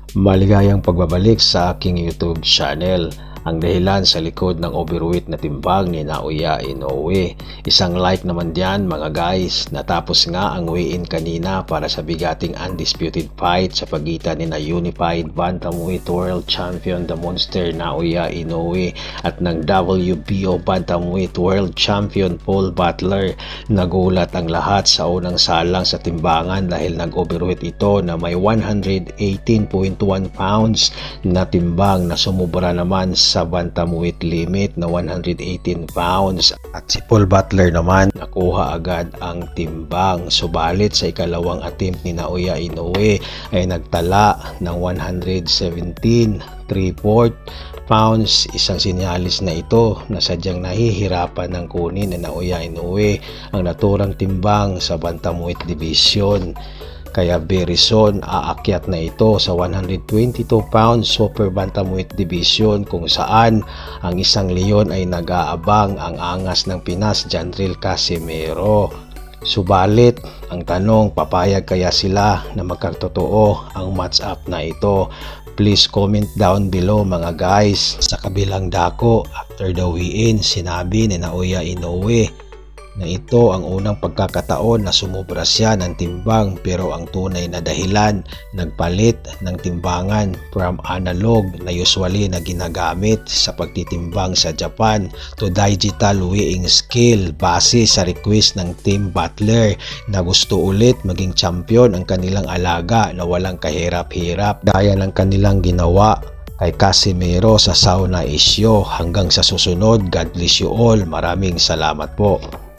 Maligayang pagbabalik sa aking YouTube channel. Ang dahilan sa likod ng overweight na timbang ni Naoya Inoue. Isang like naman diyan mga guys. Natapos nga ang weigh-in kanina para sa bigating undisputed fight sa pagitan ni na Unified Bantamweight World Champion The Monster Naoya Inoue at ng WBO Bantamweight World Champion Paul Butler. Nagulat ang lahat sa unang salang sa timbangan dahil nag-overweight ito na may 118.1 pounds na timbang na sumubra naman sa bantamweight limit na 118 pounds at si Paul Butler naman nakuha agad ang timbang. Subalit sa ikalawang attempt ni Naoya Inoue ay nagtala ng 117.3 pounds. Isang sinyalis na ito na sadyang nahihirapan ng kunin ni Naoya Inoue ang naturang timbang sa bantamweight division. Kaya very soon aakyat na ito sa 122 pounds super bantamweight division kung saan ang isang leon ay nag-aabang ang angas ng Pinas Jandril Casimero. Subalit ang tanong, papayag kaya sila na magkatotoo ang match up na ito? Please comment down below mga guys. Sa kabilang dako, after the weigh-in, sinabi ni Naoya Inoue na ito ang unang pagkakataon na sumubra siya ng timbang, pero ang tunay na dahilan, nagpalit ng timbangan from analog na usually na ginagamit sa pagtitimbang sa Japan to digital weighing scale base sa request ng Team Butler na gusto ulit maging champion ang kanilang alaga na walang kahirap-hirap gaya ng kanilang ginawa kay Casimero sa sauna issue. Hanggang sa susunod, God bless you all. Maraming salamat po.